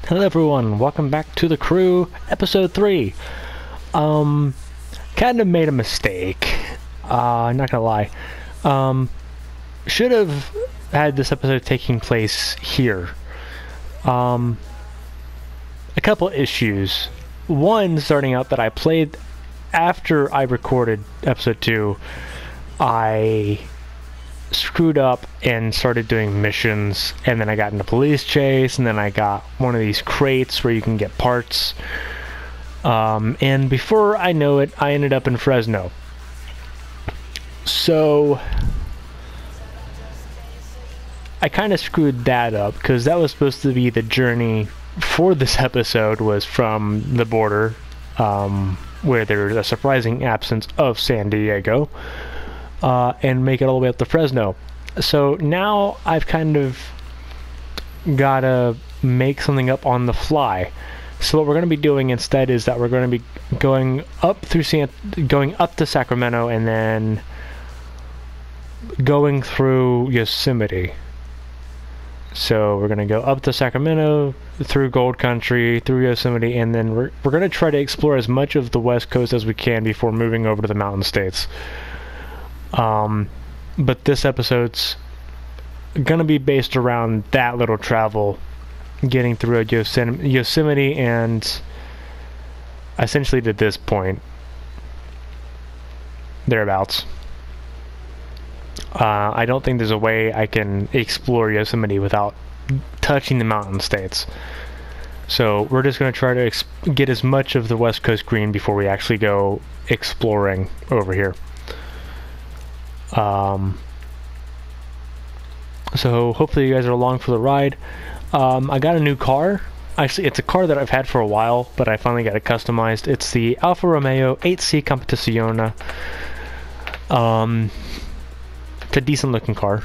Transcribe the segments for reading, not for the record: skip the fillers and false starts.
Hello everyone, welcome back to The Crew, episode 3. Kind of made a mistake, not gonna lie. Should have had this episode taking place here. A couple issues. One, starting out that I played after I recorded episode 2, I screwed up and started doing missions, and then I got in a police chase, and then I got one of these crates where you can get parts, and before I know it, I ended up in Fresno. So I kind of screwed that up, because that was supposed to be the journey for this episode, was from the border, where there's a surprising absence of San Diego, and make it all the way up to Fresno. So now I've kind of gotta make something up on the fly. So what we're going to be doing instead is that we're going to be going up to Sacramento and then going through Yosemite. So we're going to go up to Sacramento, through Gold Country, through Yosemite, and then we're going to try to explore as much of the West Coast as we can before moving over to the Mountain States. But this episode's gonna be based around that little travel, getting through Yosemite, and essentially to this point, thereabouts. I don't think there's a way I can explore Yosemite without touching the Mountain States. So we're just gonna try to get as much of the West Coast green before we actually go exploring over here. So hopefully you guys are along for the ride. I got a new car. Actually, it's a car that I've had for a while, but I finally got it customized. It's the Alfa Romeo 8C Competizione. It's a decent looking car.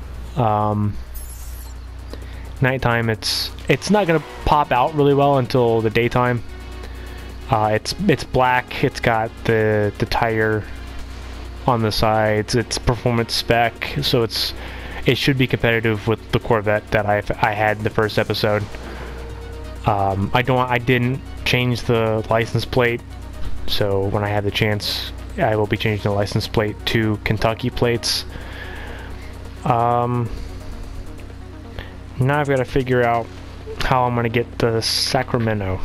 Nighttime, it's not gonna pop out really well until the daytime. It's black. It's got the tire on the sides. It's performance spec, so it should be competitive with the Corvette that I had the first episode. I didn't change the license plate, so when I have the chance, I will be changing the license plate to Kentucky plates. Now I've got to figure out how I'm gonna get to Sacramento.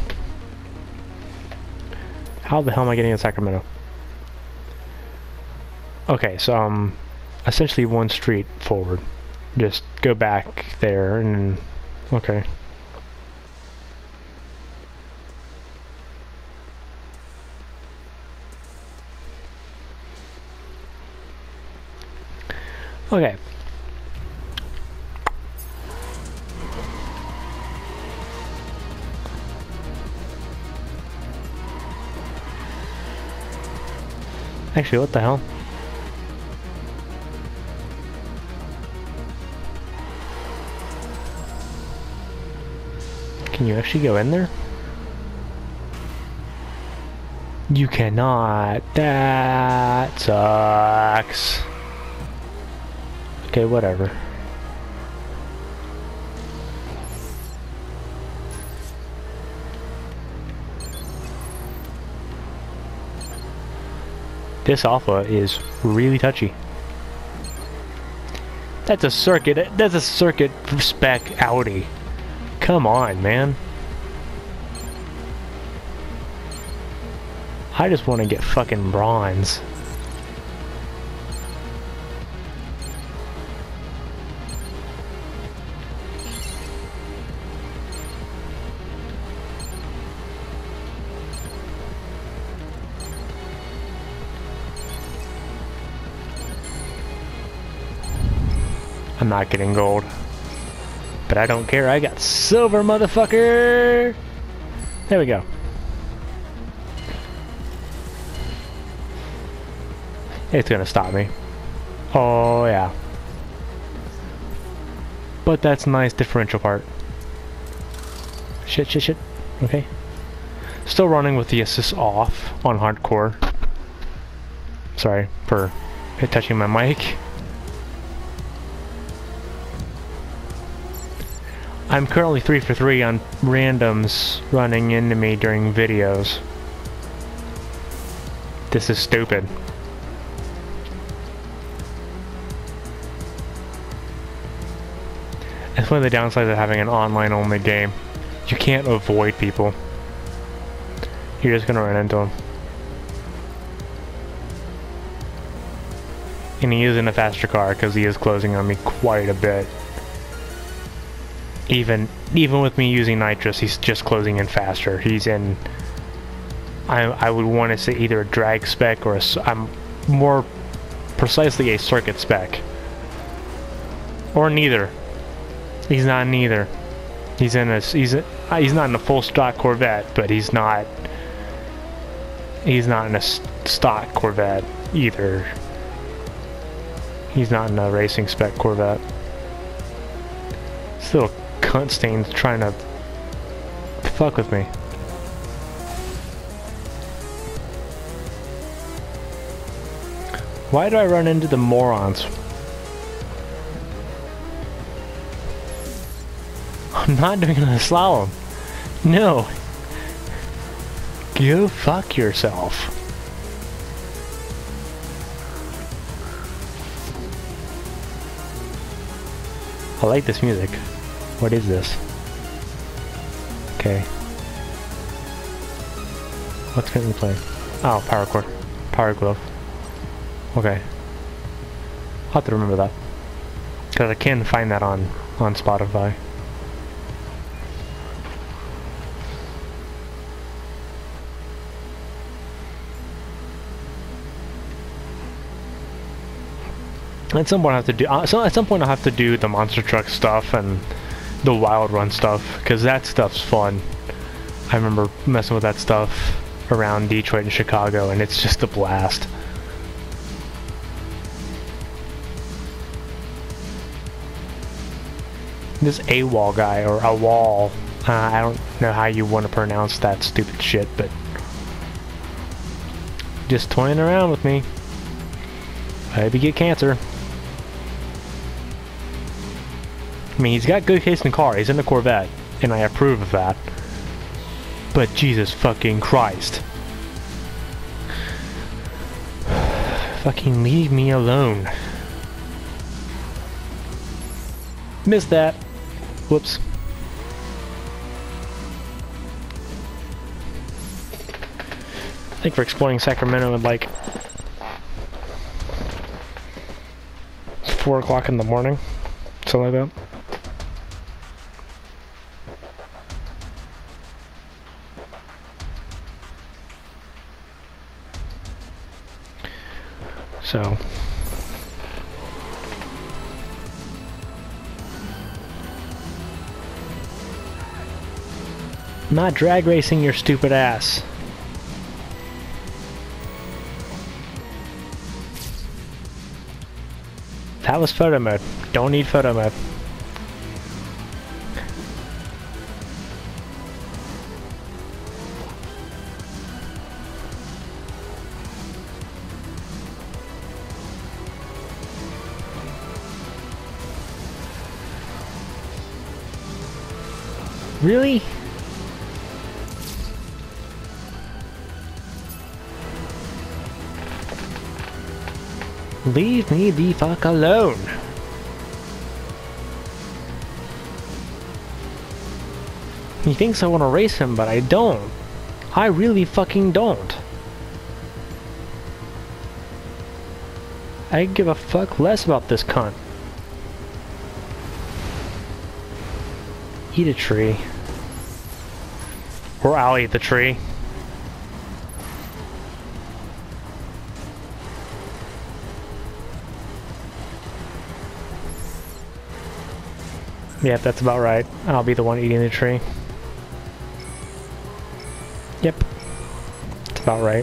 How the hell am I getting to Sacramento? Okay, so essentially one street forward. Just go back there and okay. Okay. Actually, what the hell? Can you actually go in there? You cannot. That sucks. Okay, whatever. This Alpha is really touchy. That's a circuit spec Audi. Come on, man. I just want to get fucking bronze. I'm not getting gold. But I don't care, I got silver, motherfucker! There we go. It's gonna stop me. Oh, yeah. But that's a nice differential part. Shit. Okay. Still running with the assist off on hardcore. Sorry for touching my mic. I'm currently 3 for 3 on randoms running into me during videos. This is stupid. It's one of the downsides of having an online-only game. You can't avoid people. You're just gonna run into them. And he is in a faster car because he is closing on me quite a bit. Even with me using nitrous, he's just closing in faster. He's in, I would want to say either a drag spec or more precisely a circuit spec. Or neither. He's not neither. He's not in a full stock Corvette, but he's not in a stock Corvette either. He's not in a racing spec Corvette. This little cunt stain's trying to fuck with me. Why do I run into the morons? I'm not doing a slalom. No. Go fuck yourself. I like this music. What is this? Okay. What's gonna be playing? Oh, power cord. Power glove. Okay. I'll have to remember that. Because I can find that on Spotify. At some point I'll have to do the monster truck stuff and the wild run stuff, because that stuff's fun. I remember messing with that stuff around Detroit and Chicago, and it's just a blast. This AWOL guy, or AWOL, I don't know how you want to pronounce that stupid shit, but just toying around with me. Maybe get cancer. I mean, he's got good taste in car. He's in a Corvette, and I approve of that. But Jesus fucking Christ. Fucking leave me alone. Missed that. Whoops. I think we're exploring Sacramento at like 4 o'clock in the morning. Something like that. So, not drag racing your stupid ass. That was photo mode. Don't need photo mode. Really? Leave me the fuck alone. He thinks I want to race him, but I don't. I really fucking don't. I give a fuck less about this cunt. Eat a tree. Or I'll eat the tree. Yep, that's about right. I'll be the one eating the tree. Yep. That's about right.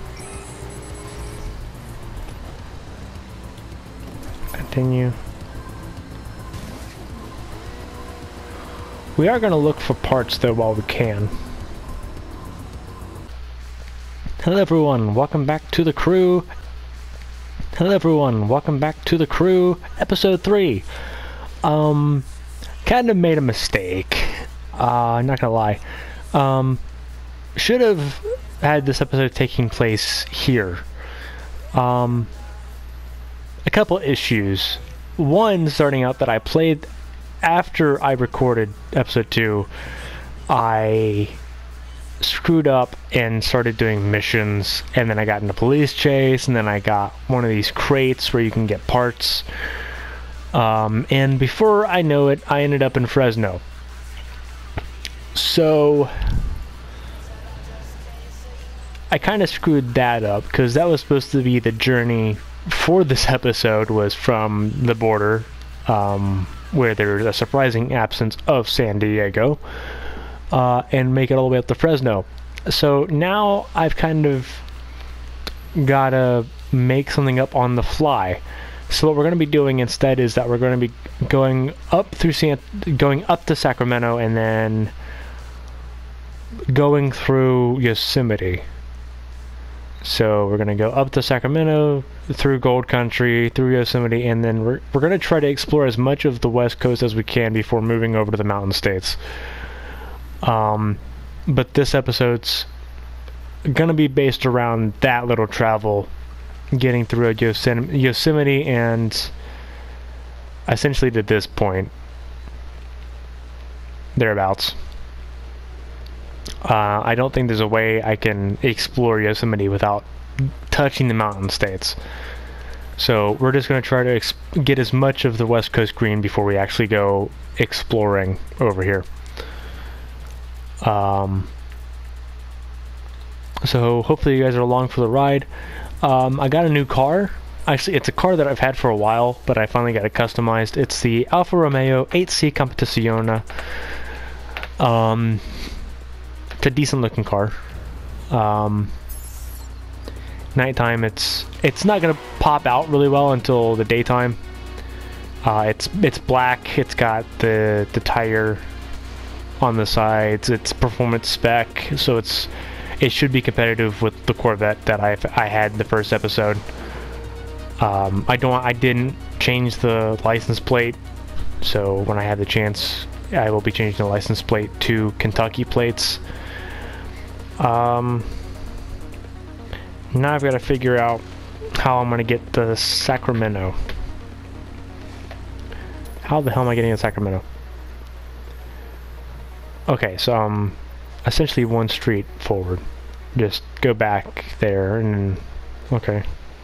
Continue. We are going to look for parts though while we can. Hello everyone, welcome back to the crew. Hello everyone, welcome back to the crew, episode 3. kind of made a mistake. I'm not gonna lie. Should have had this episode taking place here. A couple issues. One, starting out, that I played after I recorded episode 2, I screwed up and started doing missions, and then I got in a police chase, and then I got one of these crates where you can get parts. And before I know it, I ended up in Fresno. So I kind of screwed that up, because that was supposed to be the journey for this episode, was from the border, where there's a surprising absence of San Diego, and make it all the way up to Fresno. So now I've kind of gotta make something up on the fly. So what we're going to be doing instead is that we're going to be going up to Sacramento, and then going through Yosemite. So we're going to go up to Sacramento, through Gold Country, through Yosemite, and then we're going to try to explore as much of the West Coast as we can before moving over to the Mountain States. But this episode's going to be based around that little travel, getting through Yosemite, and essentially to this point, thereabouts. I don't think there's a way I can explore Yosemite without touching the Mountain States. So we're just going to try to get as much of the West Coast green before we actually go exploring over here. So hopefully you guys are along for the ride. I got a new car. Actually, it's a car that I've had for a while, but I finally got it customized. It's the Alfa Romeo 8C Competizione. It's a decent looking car. Nighttime, it's not gonna pop out really well until the daytime. It's black. It's got the tire on the sides. It's performance spec, so it should be competitive with the Corvette that I had in the first episode. I didn't change the license plate, so when I have the chance, I will be changing the license plate to Kentucky plates. Now I've got to figure out how I'm going to get to Sacramento. How the hell am I getting to Sacramento? Okay, so essentially one street forward. Just go back there and okay.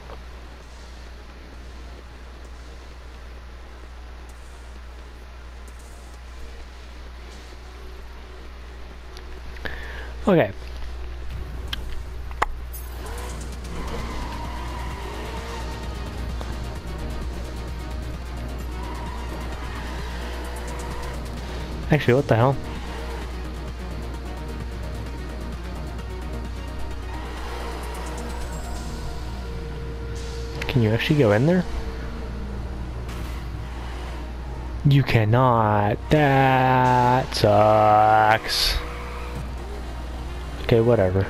Okay. Actually, what the hell? Can you actually go in there? You cannot. That sucks. Okay, whatever.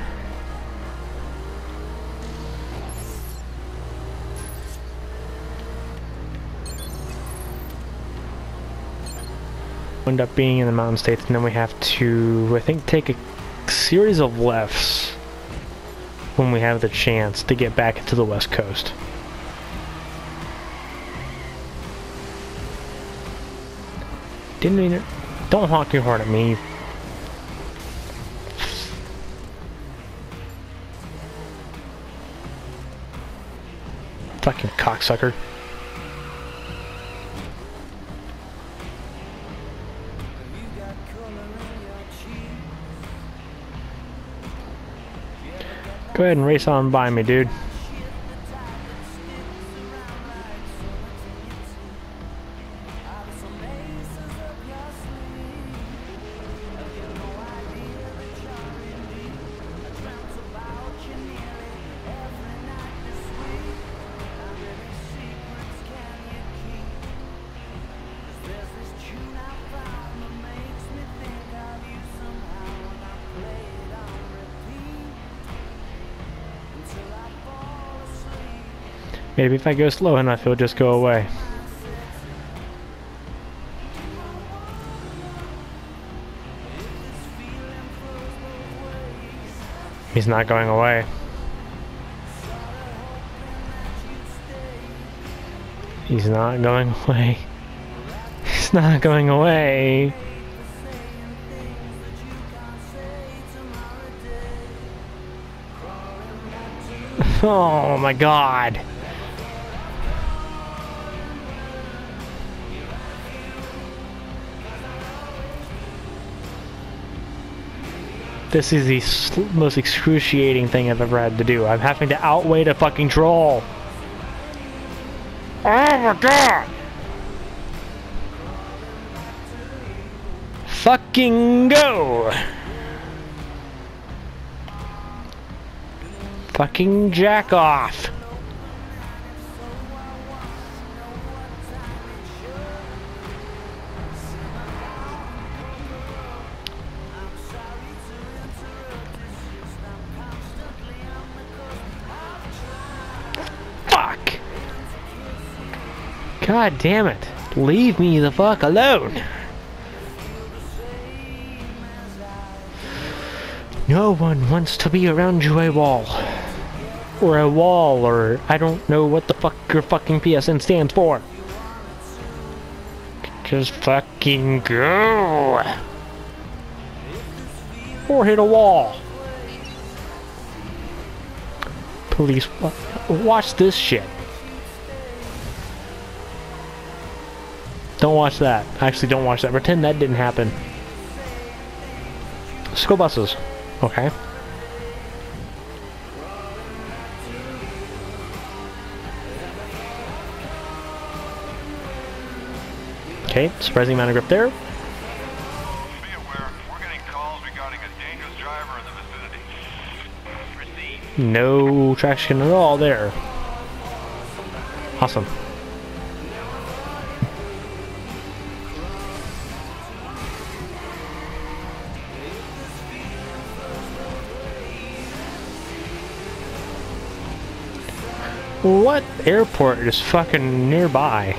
End up being in the Mountain States, and then we have to, I think, take a series of lefts when we have the chance to get back to the West Coast. Didn't mean it. Don't honk too hard at me. Fucking cocksucker. Go ahead and race on by me, dude. Maybe if I go slow enough, he'll just go away. He's not going away. He's not going away. He's not going away. Oh my god. This is the most excruciating thing I've ever had to do. I'm having to outweigh a fucking troll. Oh my god! Fucking go! Fucking jack off! Fuck! God damn it! Leave me the fuck alone! No one wants to be around you, AWOL. Or a wall, or I don't know what the fuck your fucking PSN stands for. Just fucking go! Or hit a wall. Please, watch this shit. Don't watch that. Actually, don't watch that. Pretend that didn't happen. School buses. Okay. Okay, surprising amount of grip there. Be aware, we're getting calls regarding a dangerous driver in the vicinity. Received. No traction at all there. Awesome. What airport is fucking nearby?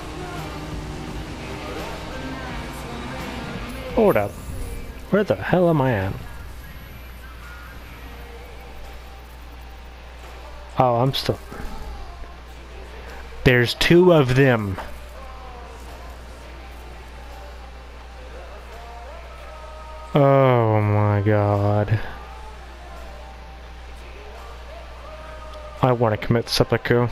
Hold up. Where the hell am I at? Oh, I'm still... There's two of them. Oh my god. I want to commit seppuku.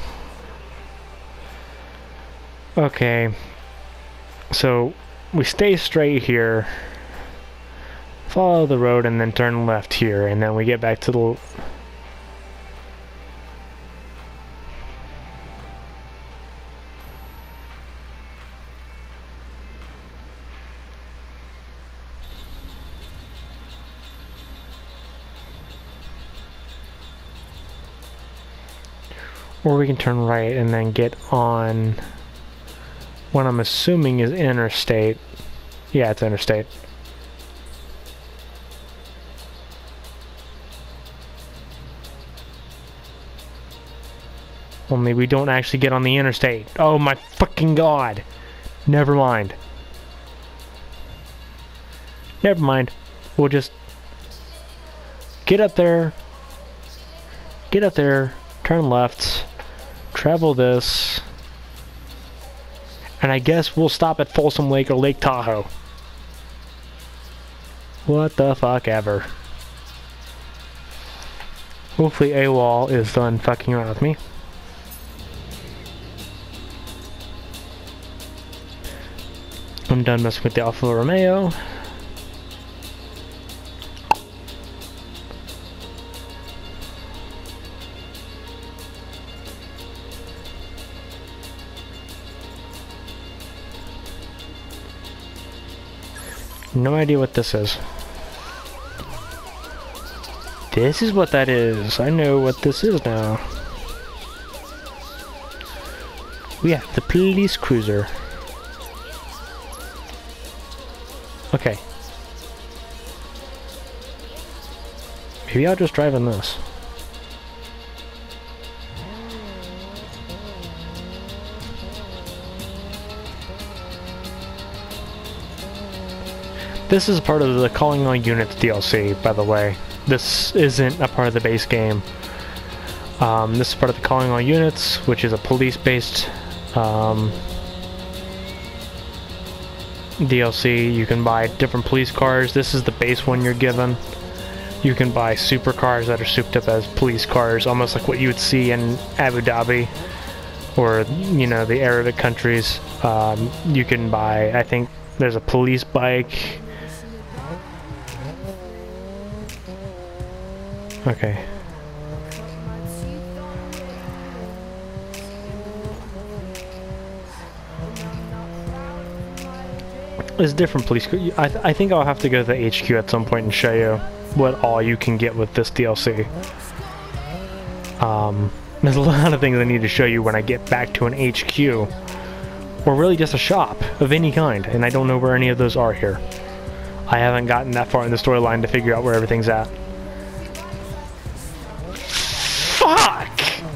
Okay. So, we stay straight here, follow the road, and then turn left here, and then we get back to the... Or we can turn right and then get on what I'm assuming is interstate. Yeah, it's interstate. Only we don't actually get on the interstate. Oh my fucking god. Never mind. Never mind. We'll just get up there, turn left, travel this, and I guess we'll stop at Folsom Lake or Lake Tahoe. What the fuck ever. Hopefully AWOL is done fucking around with me. I'm done messing with the Alfa Romeo. No idea what this is. This is what that is. I know what this is now. We have the police cruiser. Okay. Maybe I'll just drive in this. This is part of the Calling All Units DLC, by the way. This isn't a part of the base game. This is part of the Calling All Units, which is a police-based DLC. You can buy different police cars. This is the base one you're given. You can buy supercars that are souped up as police cars, almost like what you would see in Abu Dhabi or, you know, the Arabic countries. You can buy, I think there's a police bike. Okay. There's different police. I think I'll have to go to the HQ at some point and show you what all you can get with this DLC. There's a lot of things I need to show you when I get back to an HQ, or really just a shop of any kind, and I don't know where any of those are here. I haven't gotten that far in the storyline to figure out where everything's at. Fuck!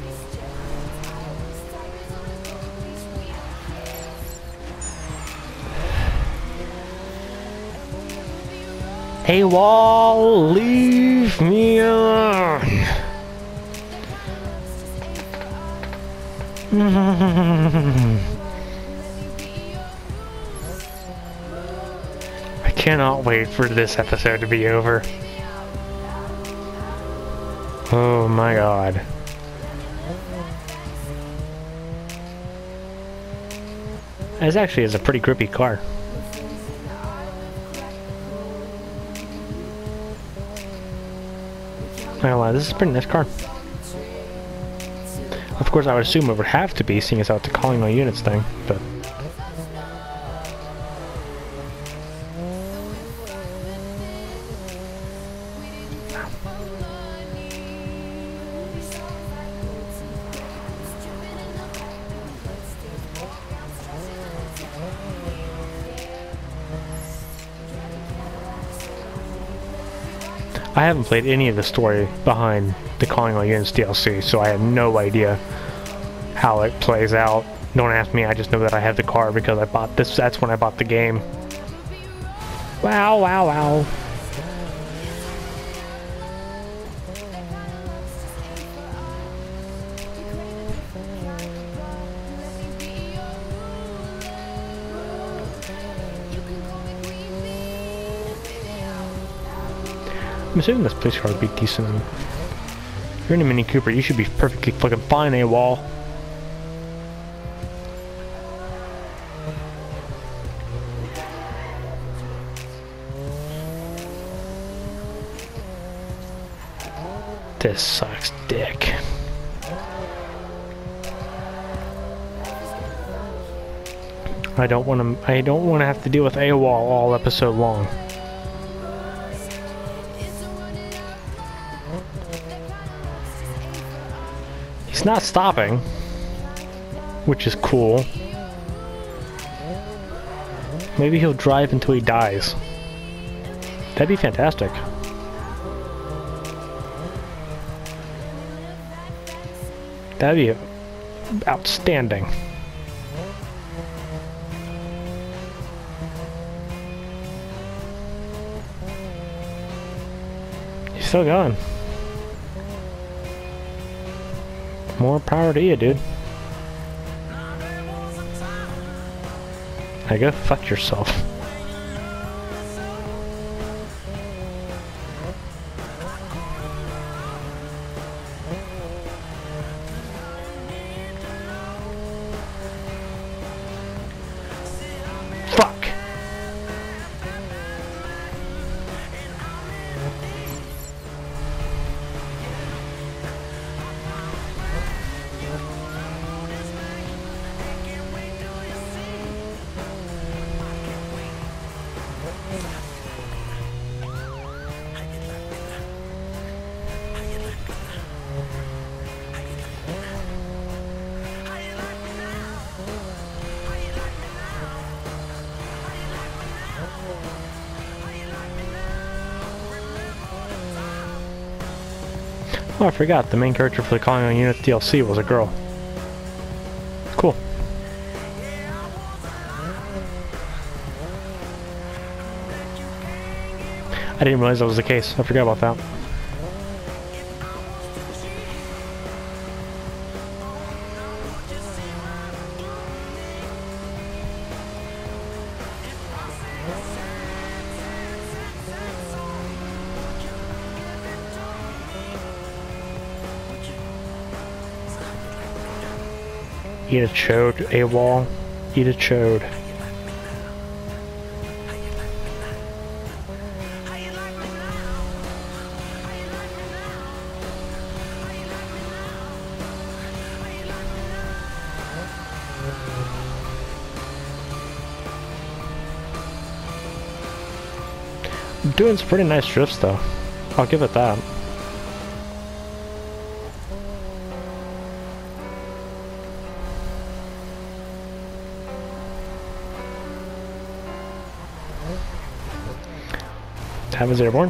Hey, wall, leave me alone. I cannot wait for this episode to be over. Oh my god. This actually is a pretty grippy car. Not gonna lie, this is a pretty nice car. Of course, I would assume it would have to be, seeing as how it's a Calling All Units thing, but... I haven't played any of the story behind the Calling All Units DLC, so I have no idea how it plays out. Don't ask me, I just know that I have the car because I bought this. That's when I bought the game. Wow, wow, wow. I'm assuming this police car would be decent. If you're in a Mini Cooper, you should be perfectly fucking fine, AWOL. This sucks dick. I don't want to have to deal with AWOL all episode long. He's not stopping, which is cool. Maybe he'll drive until he dies. That'd be fantastic. That'd be outstanding. He's still going. More power to you, dude. Now go fuck yourself. Fuck. Oh, I forgot, the main character for the Calling All Units DLC was a girl. Cool. I didn't realize that was the case. I forgot about that. Eat a chode, a wall. Eat a chode. Doing some pretty nice drifts though. I'll give it that. Tab is airborne.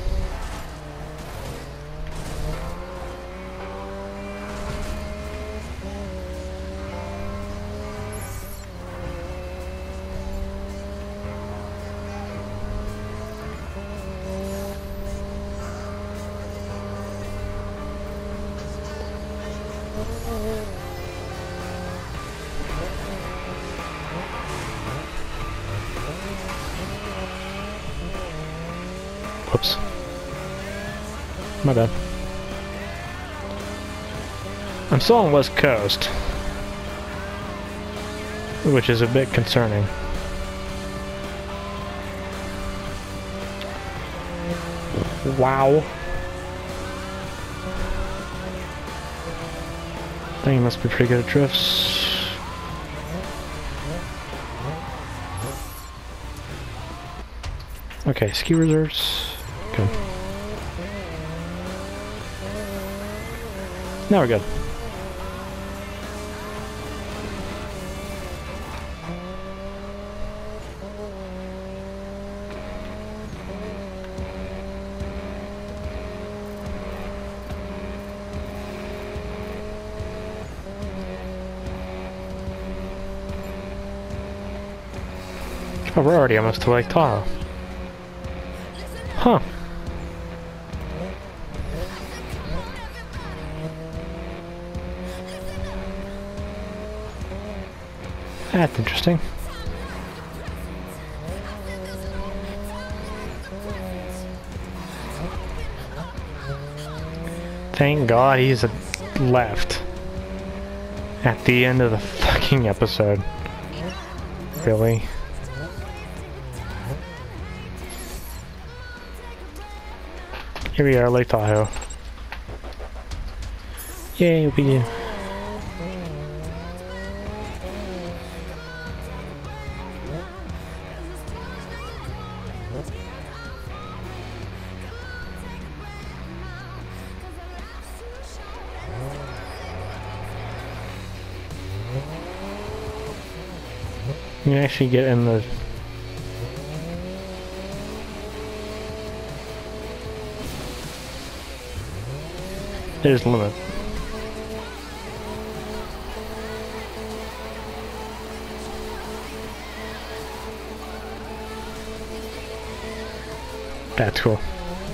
Whoops. My bad. I'm still on West Coast, which is a bit concerning. Wow. Thing must be pretty good at drifts. Okay, ski reserves. Good. Now we're good. Oh, we're already almost to Lake Tahoe. Huh. That's interesting. Thank God he's left at the end of the fucking episode. Really? Here we are, Lake Tahoe. Yay, we do. You can actually get in the... There's the limit. That's cool.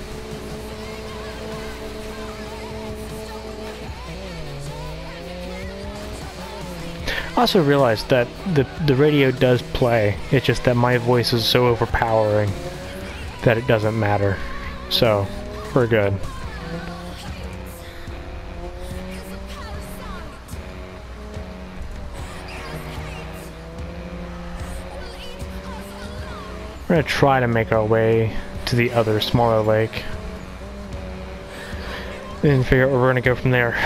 I also realized that the radio does play. It's just that my voice is so overpowering that it doesn't matter. So, we're good. We're gonna try to make our way to the other smaller lake. And figure out where we're gonna go from there.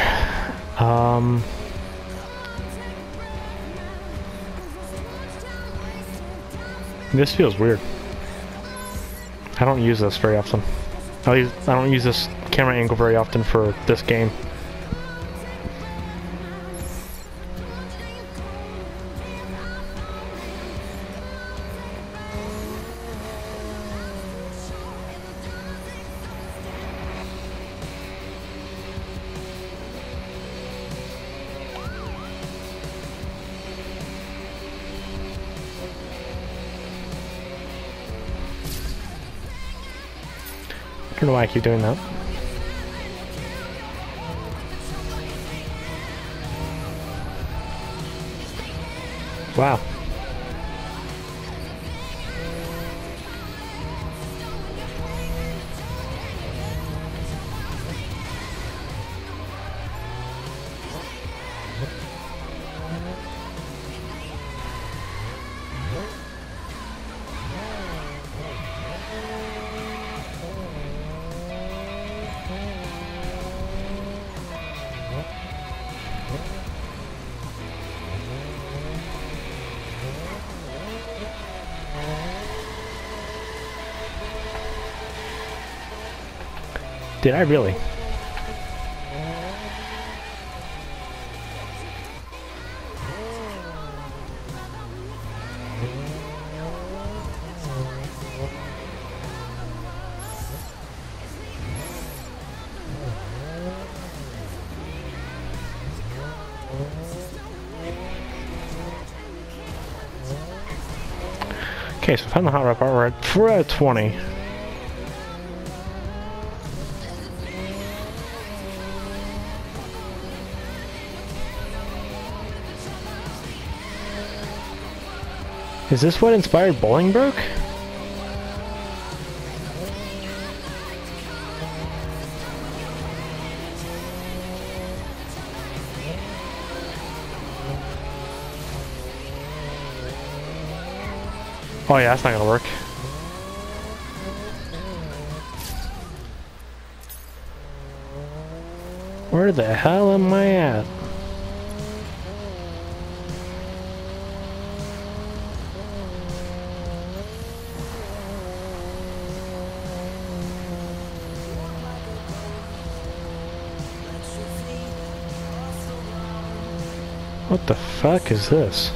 This feels weird. I don't use this very often. I don't use this camera angle very often for this game. don't know why I keep doing that. Wow. Did I really? Okay, so found the hot rod part. We're at 4 out of 20. Is this what inspired Bolingbroke? Oh yeah, that's not gonna work. Where the hell am I at? What the fuck is this?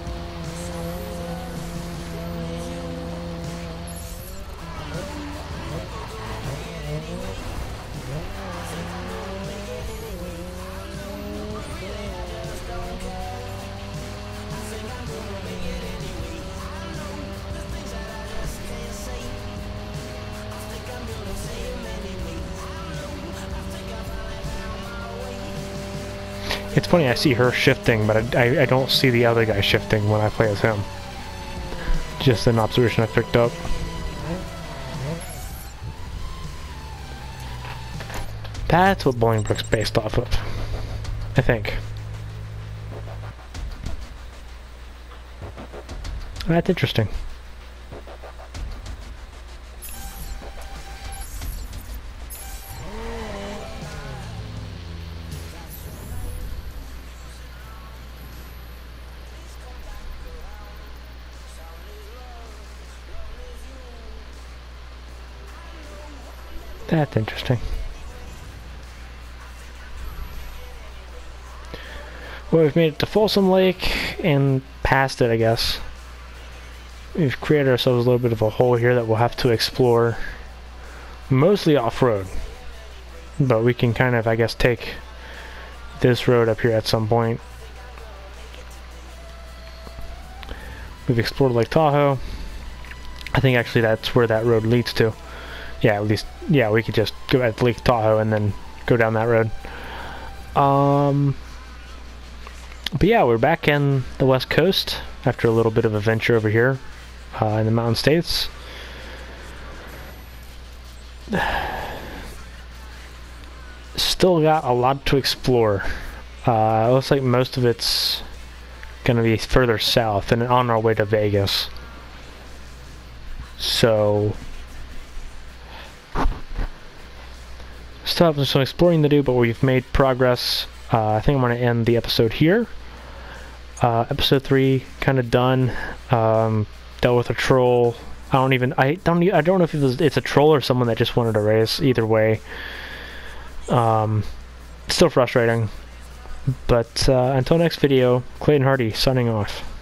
It's funny, I see her shifting, but I don't see the other guy shifting when I play as him. Just an observation I picked up. That's what Bolingbroke's based off of, I think. That's interesting. That's interesting. Well, we've made it to Folsom Lake and past it, I guess. We've created ourselves a little bit of a hole here that we'll have to explore. Mostly off-road. But we can kind of, I guess, take this road up here at some point. We've explored Lake Tahoe. I think actually that's where that road leads to. Yeah, at least, yeah, we could just go at Lake Tahoe and then go down that road. But yeah, we're back in the West Coast after a little bit of a venture over here in the Mountain States. Still got a lot to explore. Looks like most of it's gonna be further south and on our way to Vegas. So still have some exploring to do, but we've made progress. I think I'm going to end the episode here. Episode 3 kind of done. Dealt with a troll. I don't know if it's a troll or someone that just wanted to race. Either way, still frustrating. But until next video, Clayton Hardy signing off.